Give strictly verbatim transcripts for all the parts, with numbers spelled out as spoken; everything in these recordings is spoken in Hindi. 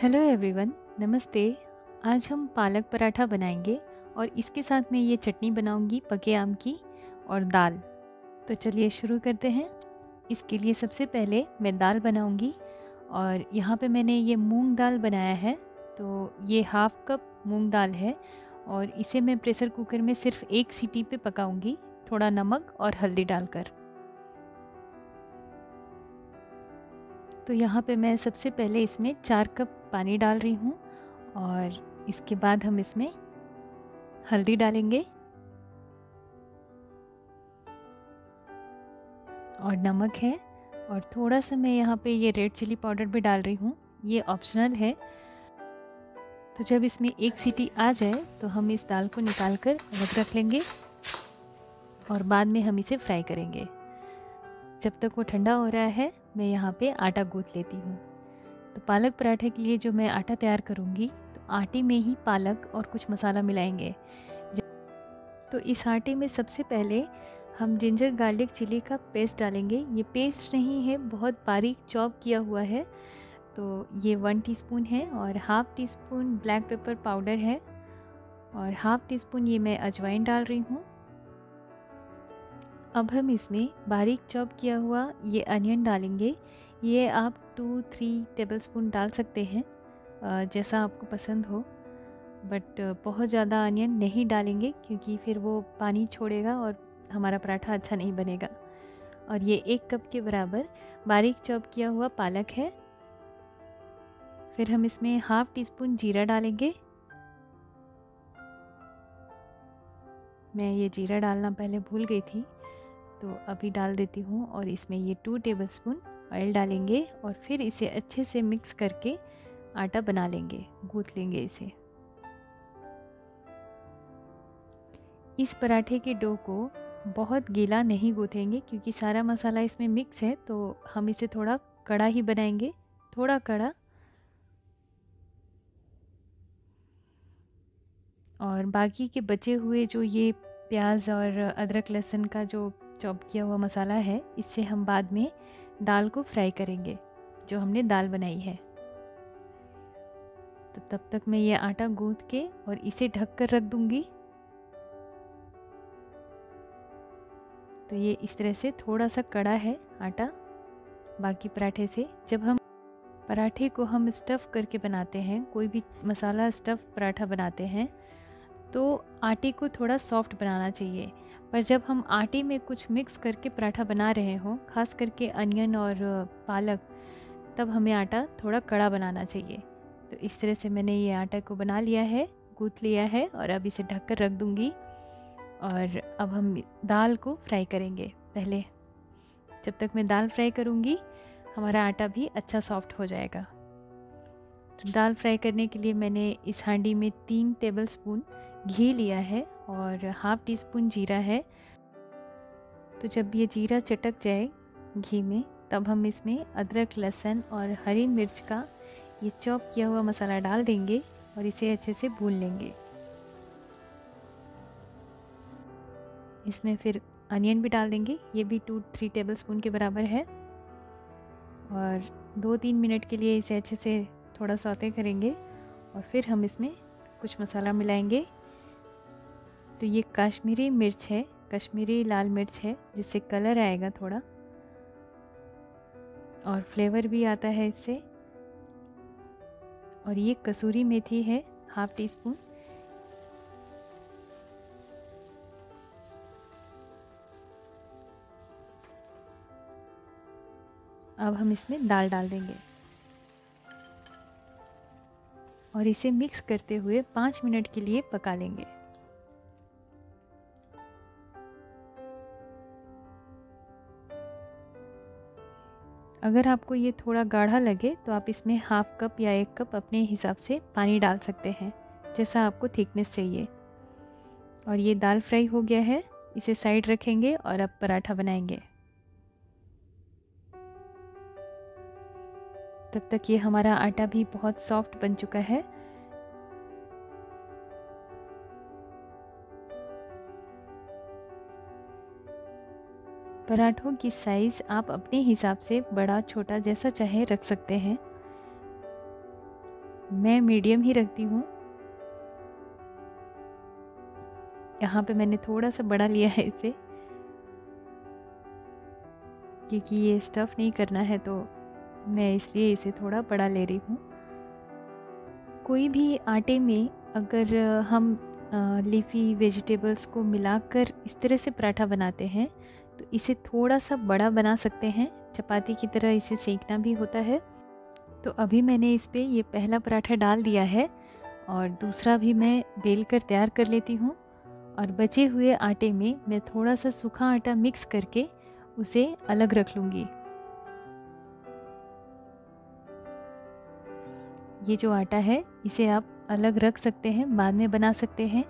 हेलो एवरीवन, नमस्ते। आज हम पालक पराठा बनाएंगे और इसके साथ मैं ये चटनी बनाऊंगी पके आम की और दाल। तो चलिए शुरू करते हैं। इसके लिए सबसे पहले मैं दाल बनाऊंगी और यहाँ पे मैंने ये मूंग दाल बनाया है। तो ये हाफ कप मूंग दाल है और इसे मैं प्रेशर कुकर में सिर्फ एक सीटी पे पकाऊंगी, थोड़ा नमक और हल्दी डालकर। तो यहाँ पे मैं सबसे पहले इसमें चार कप पानी डाल रही हूँ और इसके बाद हम इसमें हल्दी डालेंगे और नमक है और थोड़ा सा मैं यहाँ पे ये रेड चिली पाउडर भी डाल रही हूँ, ये ऑप्शनल है। तो जब इसमें एक सीटी आ जाए तो हम इस दाल को निकाल कर अलग रख लेंगे और बाद में हम इसे फ्राई करेंगे। जब तक वो ठंडा हो रहा है मैं यहाँ पे आटा गूँथ लेती हूँ। तो पालक पराठे के लिए जो मैं आटा तैयार करूँगी, तो आटे में ही पालक और कुछ मसाला मिलाएंगे। तो इस आटे में सबसे पहले हम जिंजर गार्लिक चिली का पेस्ट डालेंगे। ये पेस्ट नहीं है, बहुत बारीक चॉप किया हुआ है। तो ये वन टीस्पून है और half teaspoon black pepper powder है और हाफ़ टी स्पून ये मैं अजवाइन डाल रही हूँ। अब हम इसमें बारीक चॉप किया हुआ ये अनियन डालेंगे। ये आप टू थ्री टेबलस्पून डाल सकते हैं, जैसा आपको पसंद हो, बट बहुत ज़्यादा अनियन नहीं डालेंगे क्योंकि फिर वो पानी छोड़ेगा और हमारा पराठा अच्छा नहीं बनेगा। और ये एक कप के बराबर बारीक चॉप किया हुआ पालक है। फिर हम इसमें हाफ़ टी स्पून जीरा डालेंगे। मैं ये जीरा डालना पहले भूल गई थी, तो अभी डाल देती हूँ। और इसमें ये टू टेबलस्पून ऑयल डालेंगे और फिर इसे अच्छे से मिक्स करके आटा बना लेंगे, गूँथ लेंगे इसे। इस पराठे के डो को बहुत गीला नहीं गूँथेंगे क्योंकि सारा मसाला इसमें मिक्स है, तो हम इसे थोड़ा कड़ा ही बनाएंगे, थोड़ा कड़ा। और बाकी के बचे हुए जो ये प्याज और अदरक लहसुन का जो चॉप किया हुआ मसाला है, इससे हम बाद में दाल को फ्राई करेंगे, जो हमने दाल बनाई है। तो तब तक मैं ये आटा गूँथ के और इसे ढक कर रख दूँगी। तो ये इस तरह से थोड़ा सा कड़ा है आटा बाकी पराठे से। जब हम पराठे को हम स्टफ़ करके बनाते हैं, कोई भी मसाला स्टफ़ पराठा बनाते हैं, तो आटे को थोड़ा सॉफ्ट बनाना चाहिए। पर जब हम आटे में कुछ मिक्स करके पराठा बना रहे हों, ख़ास करके अनियन और पालक, तब हमें आटा थोड़ा कड़ा बनाना चाहिए। तो इस तरह से मैंने ये आटा को बना लिया है, गूँथ लिया है और अब इसे ढक कर रख दूँगी। और अब हम दाल को फ्राई करेंगे। पहले जब तक मैं दाल फ्राई करूँगी, हमारा आटा भी अच्छा सॉफ्ट हो जाएगा। तो दाल फ्राई करने के लिए मैंने इस हांडी में तीन टेबलस्पून घी लिया है और हाफ़ टी स्पून जीरा है। तो जब ये जीरा चटक जाए घी में, तब हम इसमें अदरक लहसुन और हरी मिर्च का ये चॉप किया हुआ मसाला डाल देंगे और इसे अच्छे से भून लेंगे। इसमें फिर अनियन भी डाल देंगे, ये भी टू थ्री टेबलस्पून के बराबर है। और दो तीन मिनट के लिए इसे अच्छे से थोड़ा सौते करेंगे और फिर हम इसमें कुछ मसाला मिलाएंगे। तो ये कश्मीरी मिर्च है, कश्मीरी लाल मिर्च है, जिससे कलर आएगा थोड़ा और फ्लेवर भी आता है इससे। और ये कसूरी मेथी है, हाफ़ टी स्पून। अब हम इसमें दाल डाल देंगे और इसे मिक्स करते हुए पाँच मिनट के लिए पका लेंगे। अगर आपको ये थोड़ा गाढ़ा लगे तो आप इसमें हाफ़ कप या एक कप अपने हिसाब से पानी डाल सकते हैं, जैसा आपको थिकनेस चाहिए। और ये दाल फ्राई हो गया है, इसे साइड रखेंगे और अब पराठा बनाएंगे। तब तक ये हमारा आटा भी बहुत सॉफ्ट बन चुका है। पराठों की साइज़ आप अपने हिसाब से बड़ा छोटा जैसा चाहे रख सकते हैं। मैं मीडियम ही रखती हूँ। यहाँ पे मैंने थोड़ा सा बड़ा लिया है इसे, क्योंकि ये स्टफ़ नहीं करना है तो मैं इसलिए इसे थोड़ा बड़ा ले रही हूँ। कोई भी आटे में अगर हम लीफी वेजिटेबल्स को मिलाकर इस तरह से पराठा बनाते हैं तो इसे थोड़ा सा बड़ा बना सकते हैं, चपाती की तरह इसे सेकना भी होता है। तो अभी मैंने इस पे ये पहला पराठा डाल दिया है और दूसरा भी मैं बेल कर तैयार कर लेती हूँ। और बचे हुए आटे में मैं थोड़ा सा सूखा आटा मिक्स करके उसे अलग रख लूँगी। ये जो आटा है इसे आप अलग रख सकते हैं, बाद में बना सकते हैं।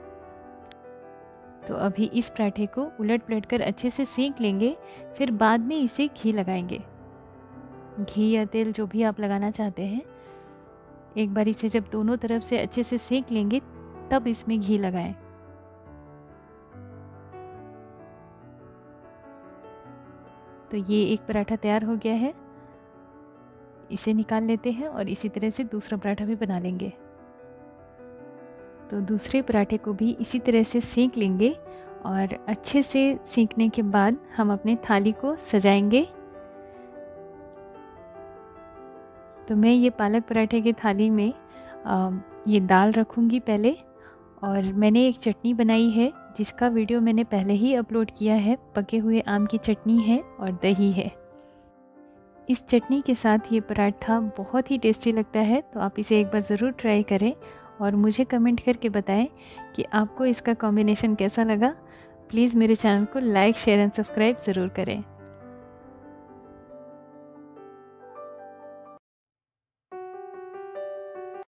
तो अभी इस पराठे को उलट पलट कर अच्छे से सेक लेंगे, फिर बाद में इसे घी लगाएंगे। घी या तेल जो भी आप लगाना चाहते हैं, एक बार इसे जब दोनों तरफ से अच्छे से सेक लेंगे तब इसमें घी लगाएं। तो ये एक पराठा तैयार हो गया है, इसे निकाल लेते हैं और इसी तरह से दूसरा पराठा भी बना लेंगे। तो दूसरे पराठे को भी इसी तरह से सेक लेंगे और अच्छे से सेकने के बाद हम अपने थाली को सजाएंगे। तो मैं ये पालक पराठे की थाली में आ, ये दाल रखूँगी पहले, और मैंने एक चटनी बनाई है जिसका वीडियो मैंने पहले ही अपलोड किया है। पके हुए आम की चटनी है और दही है। इस चटनी के साथ ये पराठा बहुत ही टेस्टी लगता है, तो आप इसे एक बार ज़रूर ट्राई करें और मुझे कमेंट करके बताएं कि आपको इसका कॉम्बिनेशन कैसा लगा। प्लीज़ मेरे चैनल को लाइक, शेयर एंड सब्सक्राइब ज़रूर करें।